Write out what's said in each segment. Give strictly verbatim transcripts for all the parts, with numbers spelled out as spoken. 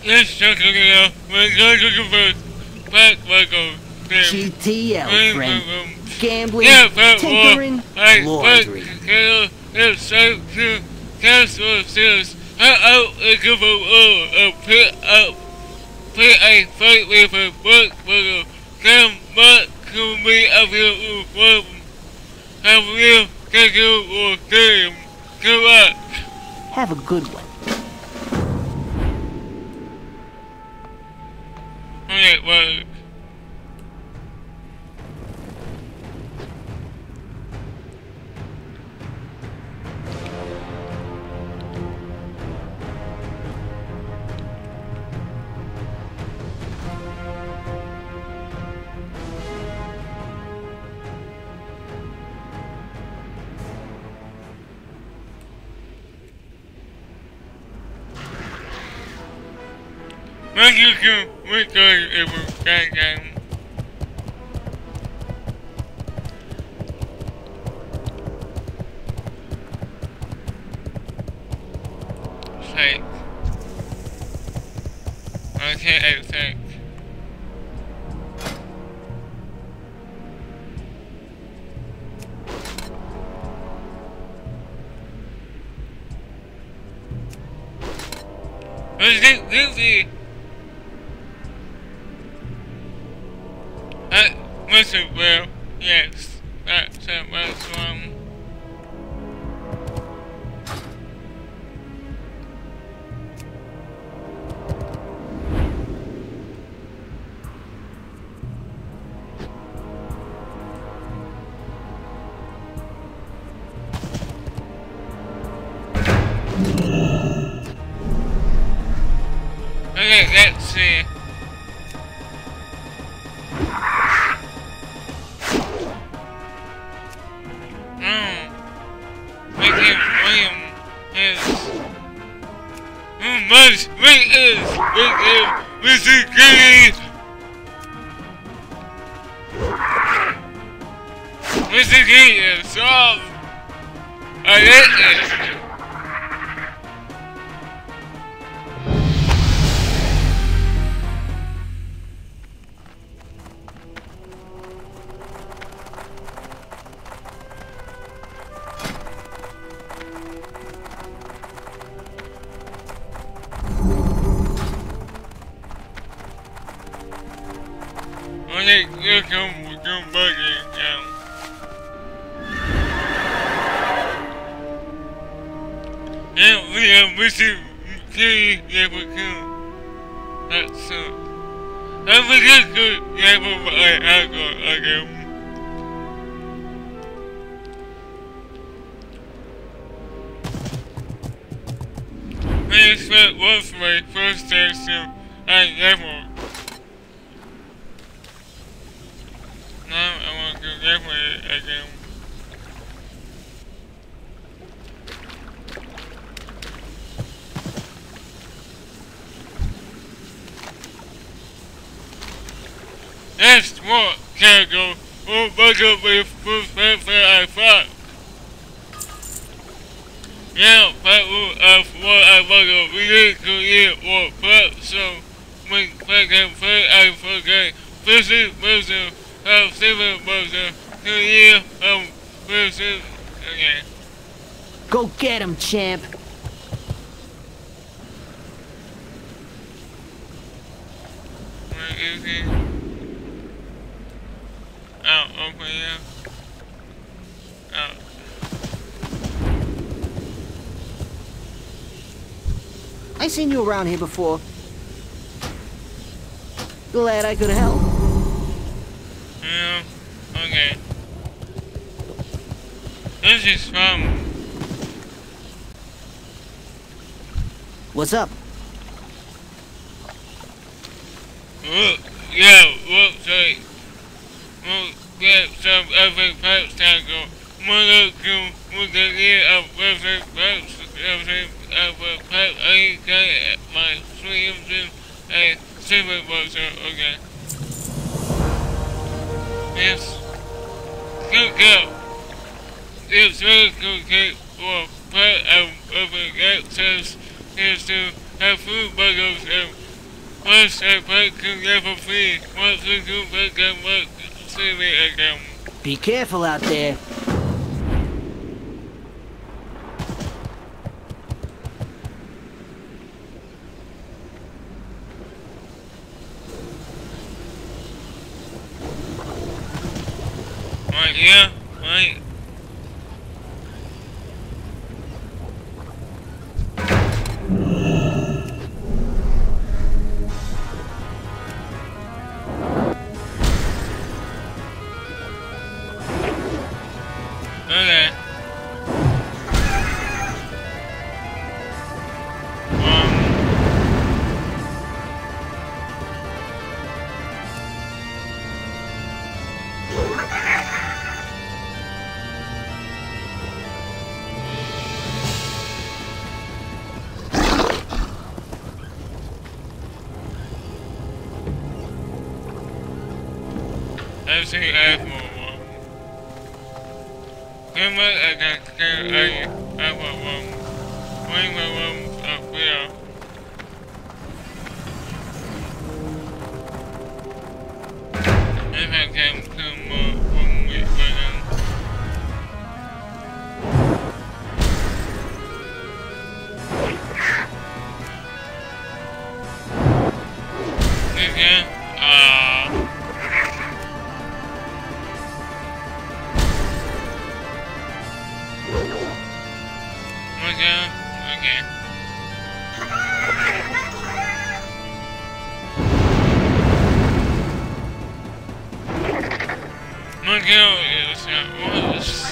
Let's check it out. We're going to convert back Michael. G T L, friend. Gambling, yeah, but, tinkering, well, laundry. I it's safe to cancel sales. I out and give a uh, put up, put a fight with a book for the damn butt to me of your problem. Have real take you or game. Good luck. Have a good one. Okay, well. Thank you to record every game. Fake. Okay, I think. Let's get busy. That must have well, yes, that's that was um okay, let's see. Much wait is wait is Mister Green. Mister Green is soft. I hate it. Okay, we'll come, we'll come back in now. And we have Mister K, yeah, we come. That's so. I forget to, yeah, but I, I go again. I expect what's my first station I never. Now I want to go that way again. That's what can go. Oh, back up with first paper I thought. Yeah, that was uh, what I want to read to you or prep, so when I can play, I forget. This is Mister Have seven Mister to you, um, Mister Okay. Go get him, champ. Where is he? Out, over here. Out. I seen you around here before. Glad I could help. Yeah, okay. This is fun. What's up? Look, yeah, look, say, we'll get some other parts tackle. Mother to look at it of every parts, every other part. I got my streams in a silver boxer, okay. Yes. Good girl. It's very good cake for part of other access is to have food burgers and First, I put to level three. Once you do put them work, see me again. Be careful out there. Right here, right. Okay. Um. Let's see if more. Come on, I can get a have a room. Bring my room up here. If I can come more from me right now. Okay. Ah. Okay, okay. Miguel is at once.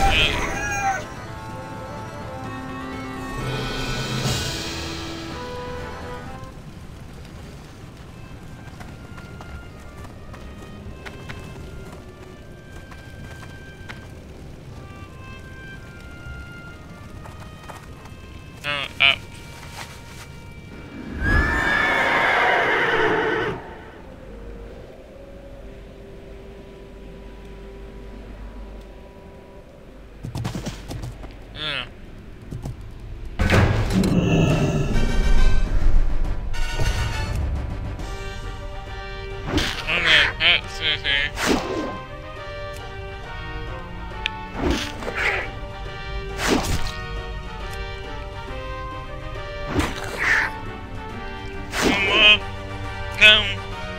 Uh, up. Yeah. Okay, that's it. Come on, come.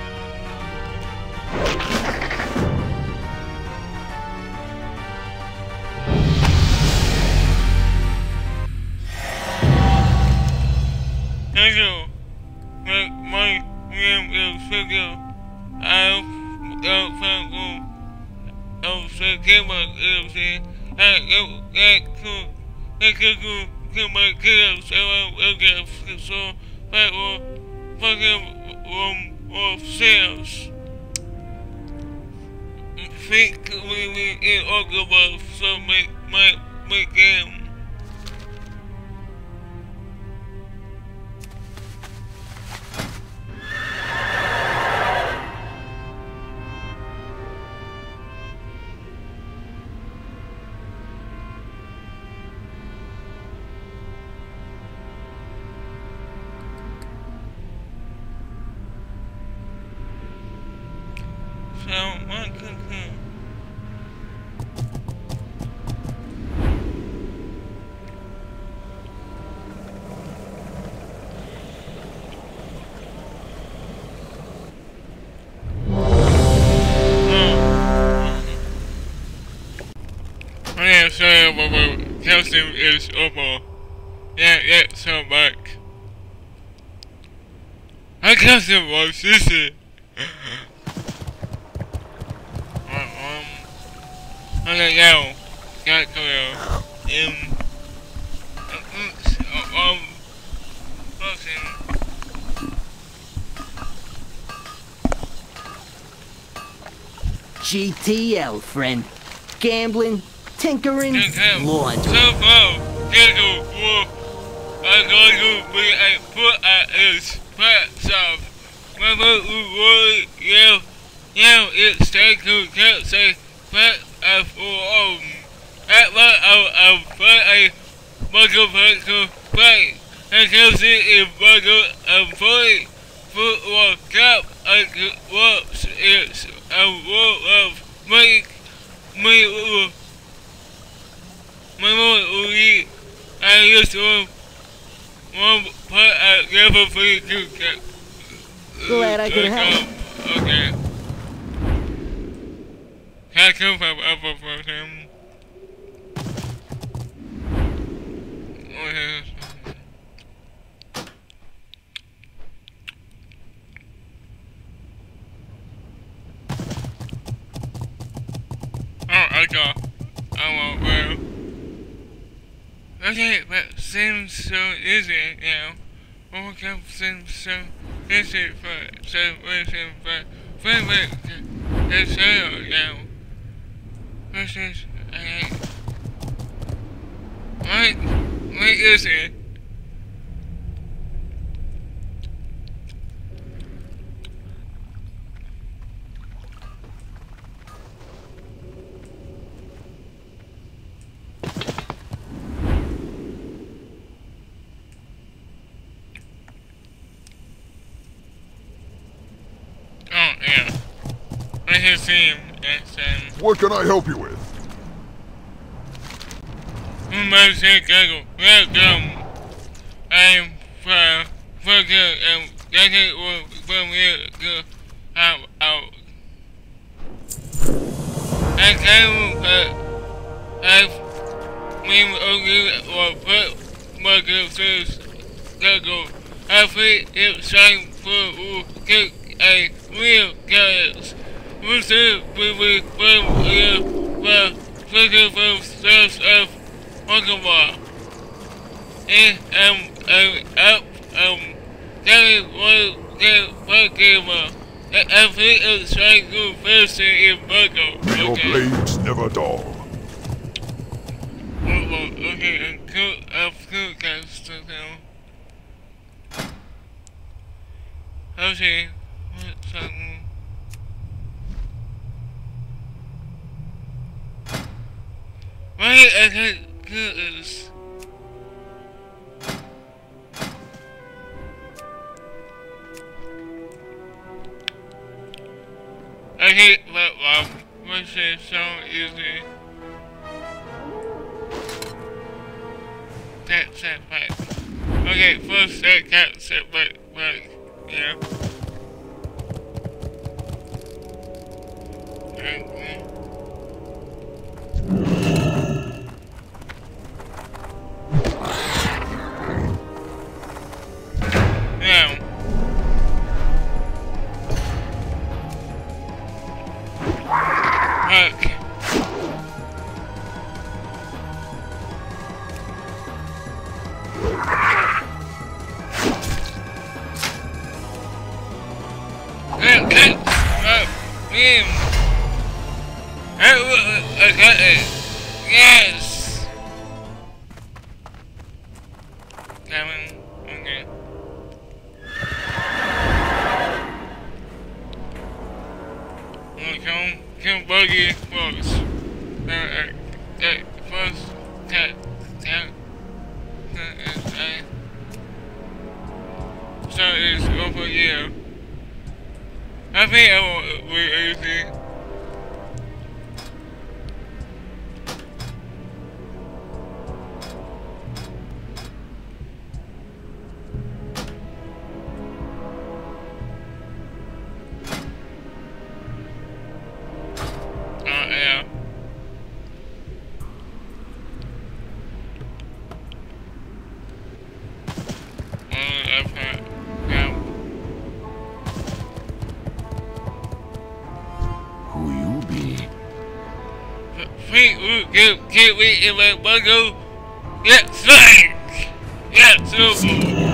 Thank you. My, my name is Figure. I'll, I'll find you. I'll say, come on, I'll say, I'll get to, I can go to my kids, so I'll get so, I will fucking room of sales. Think we we in Ogaba, so make my, my game. So, what could come? Yeah, so, but calcium is over. Yeah, yeah, so back. I calcium was sissy. Okay, now, got clear. Um, um, person. G T L, friend. Gambling, tinkering, laundry. So far, get a war. I'm going to be a put at his pet shop. Remember, we were, yeah, yeah, it's time to get say pet. For um, at what I I play a motherfucker play. I can see if mother and play football cap works is a world of make me memory. I used to one part I never forget to get. Glad I could help. Okay. Can I come from upper for him? Okay. Oh, I got. I won't well. Okay, but seems so easy now. All come seems so easy for celebration, but favorite is zero now. This is a what? What is it? Oh, yeah. I can see him. Yes, um... What can I help you with? Welcome. I'm for fucking and getting one from here to have out. I came but I've been okay or put my good first go. I think it's time for you to take a real chance. We should be from here for thinking from steps of Pokemon. And um, um, up, um, getting one game, one gamer. I think it's trying to first in Pogo. May your Okay. blades never dull. Oh, oh, okay, and cool, I've cool guys now. Okay, what's that one? Why I can't do this? I hate that one. Which is so easy. That's that back. Okay, first that cat set back, back, yeah. Okay. Now. Look. Look, look, look, him. I, I got it. Yes. Coming. Okay. Come, come, buggy first. Uh, uh, uh, first, cat, cat, cat, so it's over here. I think I will be easy. Oh, yeah. Oh, I've had, yeah. Who you be? Feet will get, get me in my bundle. Get snake! Get super!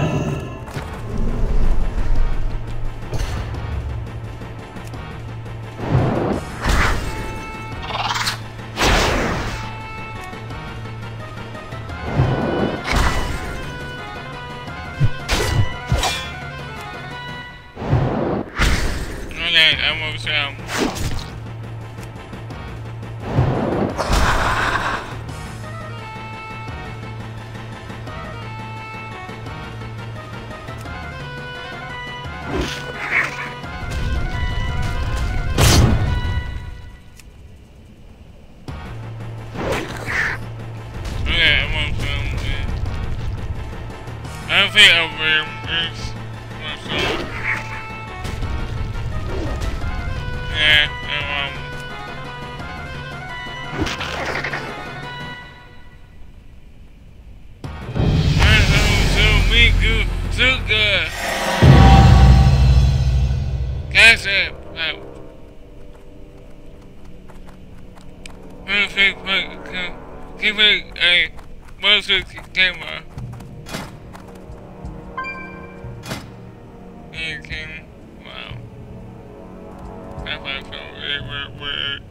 Okay, I'm almost down. think of him is myself. Yeah, um, Miku Suga. That's it. Perfect. Keep it a motion camera. You can. Wow. That's like something weird.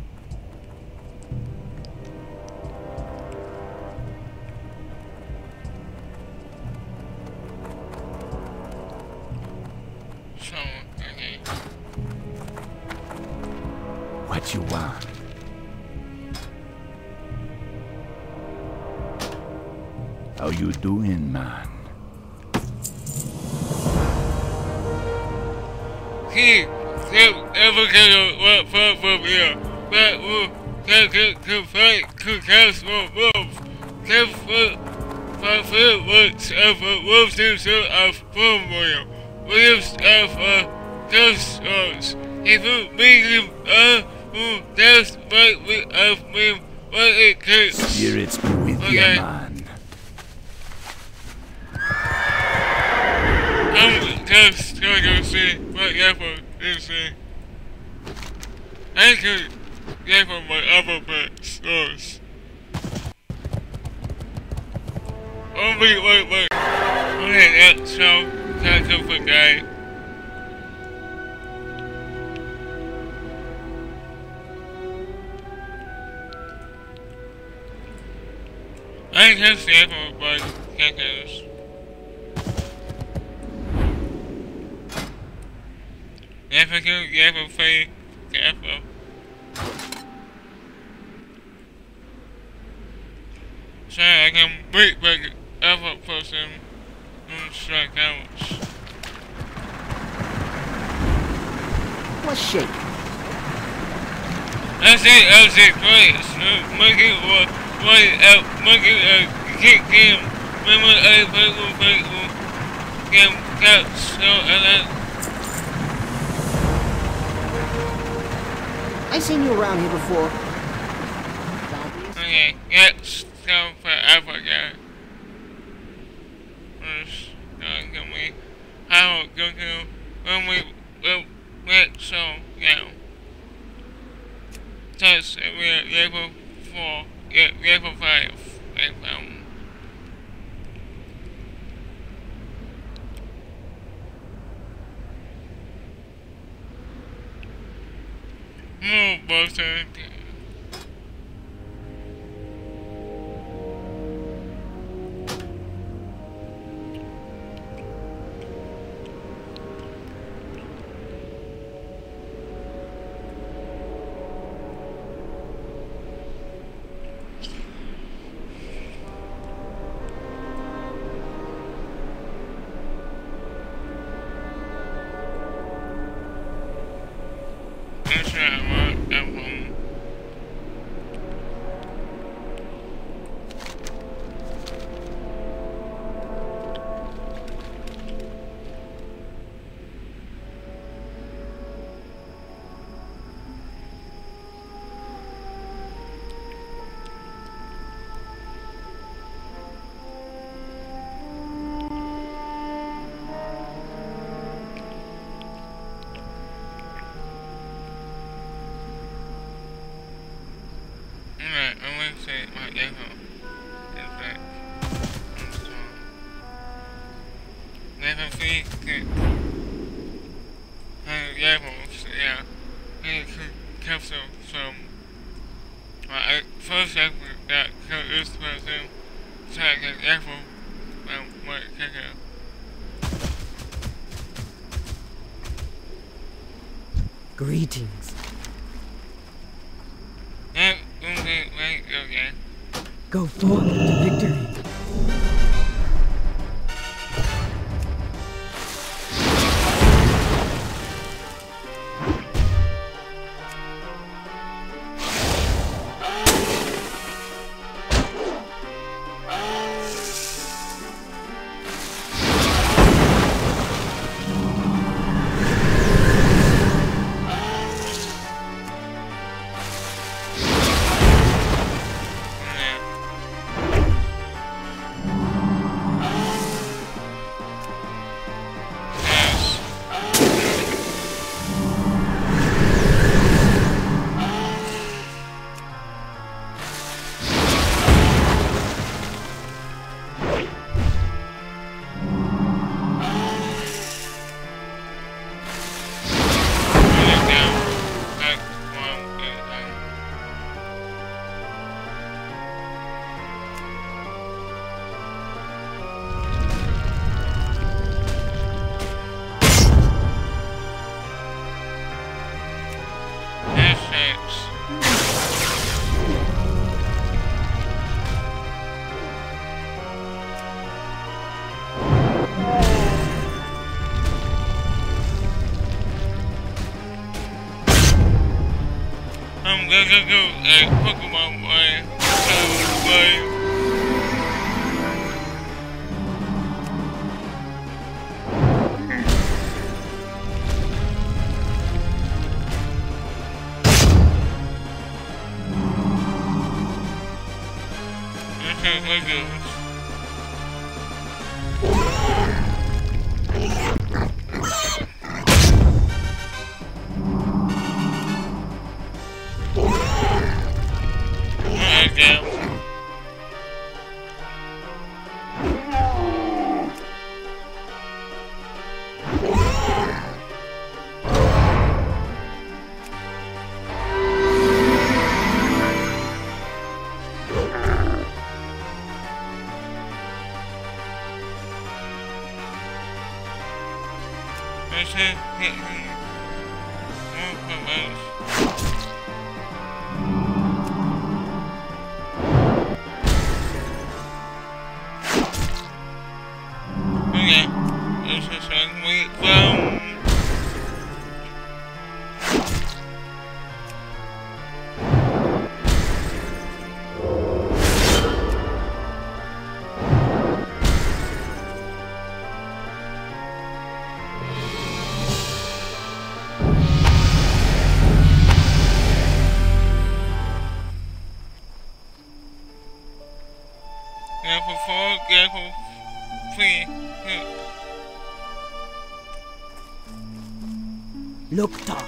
What you want? How you doing, man? He ever get a what from from here? That will take it to fight to cast more wolves. Give foot for foot works of a wolf to of form royal. Williams of a ghost stars. If you mean uh who does fight with of me what it takes. Spirits go with Okay. you, man. I'm just going to see what Yappo is saying. I could get from my other pet stores. Only wait, wait. Okay, that's so kind of a guy. I can see from my characters. If I can get a free careful. So I can break back other person and strike out. Let's shake. I say I say twice. Monkey or one out monkey uh kick game. Remember I play with people game cats so and then I seen you around here before. okay, that's so for Africa. First, don't give me how go to when we will let so now. Test we are level four, yeah, level five, I found. More butter. That's right, I want that one. Alright, I'm gonna say my level is back. I'm strong. Level three good. Uh, levels, yeah. I can capsule from my first level that is person so I can level um, what kicker. Greetings. Yeah, okay, wait, okay. Go forth to victory. go go go a Pokemon way. So way. Okay, look at this. Careful four, careful three. Lokta.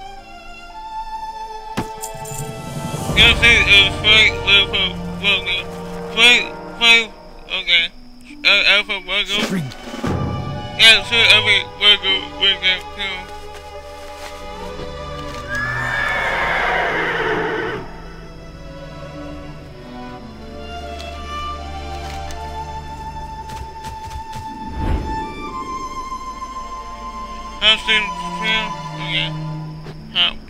Yes, it is fight, alpha, Virgo. Fight, fight, okay. Uh, alpha, Virgo. Sprint. Yeah, so every Virgo will get killed. Austin, yeah, okay. How?